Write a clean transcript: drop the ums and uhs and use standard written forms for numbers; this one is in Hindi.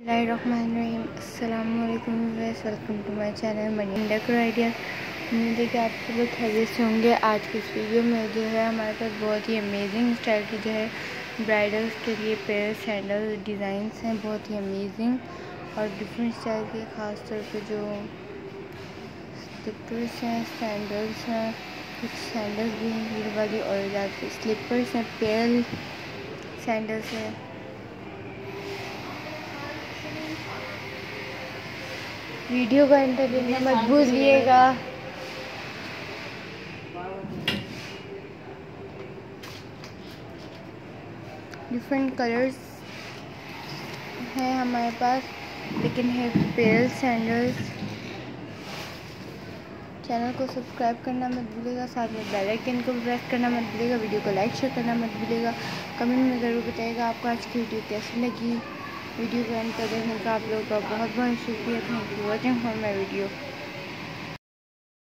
बिस्मिल्लाहिर्रहमानिर्रहीम। अस्सलामुअलैकुम viewers, welcome to my channel money decor ideas. उम्मीद है कि आप सब लोग खैरियत से होंगे। आज की इस वीडियो में जो है हमारे पास बहुत ही अमेजिंग स्टाइल की जो है ब्राइडल्स के लिए पेयर सैंडल डिज़ाइंस हैं, बहुत ही अमेजिंग और डिफरेंट स्टाइल के। ख़ास तौर पे जो स्लिपर्स हैं, सैंडल्स हैं, कुछ सैंडल्स भी हैं हील वाली और ज़्यादा स्लिपर्स हैं, पेयर सैंडल्स हैं। वीडियो का एंड देखना मत भूलिएगा। डिफरेंट कलर्स हैं हमारे पास, लेकिन है पेयर सैंडल्स। चैनल को सब्सक्राइब करना मत भूलिएगा, साथ में बेल आइकन को प्रेस करना मत भूलिएगा। वीडियो को लाइक शेयर करना मत भूलिएगा। कमेंट में ज़रूर बताइएगा आपको आज की वीडियो कैसी लगी। वीडियो को एंड तक देखने का आप लोगों का बहुत बहुत शुक्रिया। Thank you watching for my video.